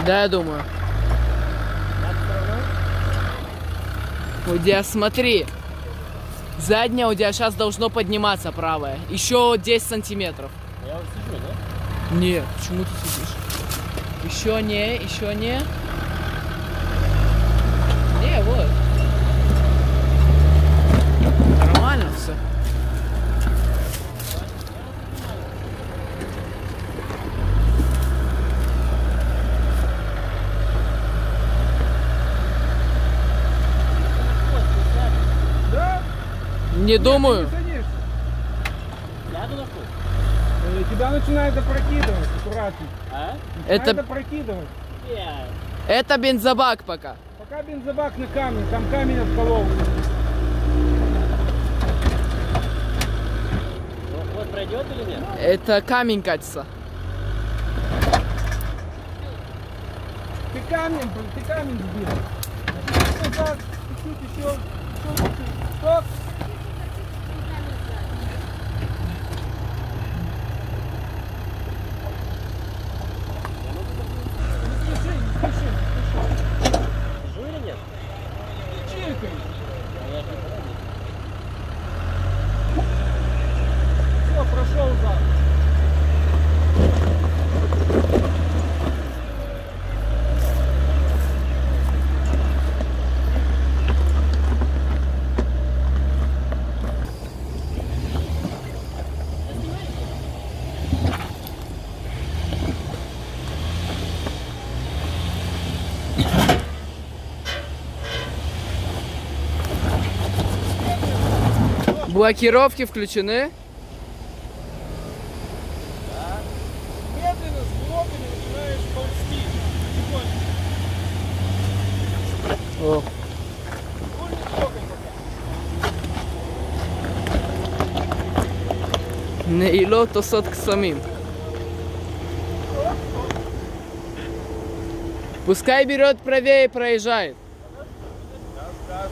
Да, я думаю. У тебя, смотри. Заднее у тебя сейчас должно подниматься, правое. Еще 10 сантиметров. Я вот сижу, да? Нет, почему ты сидишь? Еще не. Не, вот. Нормально все. Да? Не думаю. Тебя начинает опрокидывать, аккуратно. А? Это- опрокидывать. Это бензобак пока. Пока бензобак на камне, там камень отколол. Вот пройдет или нет? Это камень катится. Ты камень сбил. Назад, чуть-чуть еще. Стоп. Сижу или нет? Чиркай. Все, прошел зад. Блокировки включены. Медленно, с блоками начинаешь ползти. Потихоньку. О. Больше трогай пока. נעילות עושות קסמים. Пускай берет правее и проезжает.